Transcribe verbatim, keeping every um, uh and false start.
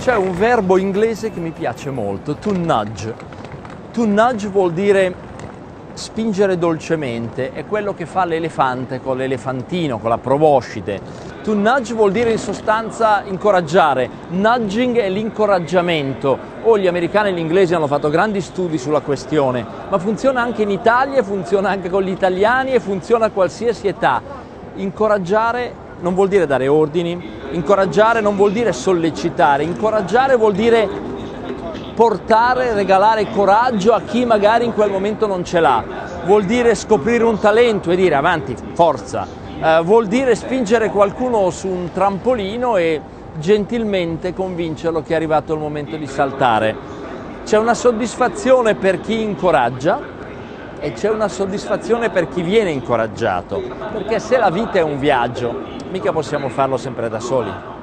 C'è un verbo inglese che mi piace molto, to nudge. To nudge vuol dire spingere dolcemente, è quello che fa l'elefante con l'elefantino, con la proboscide. To nudge vuol dire in sostanza incoraggiare, nudging è l'incoraggiamento. Oh, gli americani e gli inglesi hanno fatto grandi studi sulla questione, ma funziona anche in Italia, funziona anche con gli italiani e funziona a qualsiasi età. Incoraggiare non vuol dire dare ordini, incoraggiare non vuol dire sollecitare, incoraggiare vuol dire portare, regalare coraggio a chi magari in quel momento non ce l'ha, vuol dire scoprire un talento e dire avanti, forza, uh, vuol dire spingere qualcuno su un trampolino e gentilmente convincerlo che è arrivato il momento di saltare. C'è una soddisfazione per chi incoraggia e c'è una soddisfazione per chi viene incoraggiato, perché se la vita è un viaggio, mica possiamo farlo sempre da soli.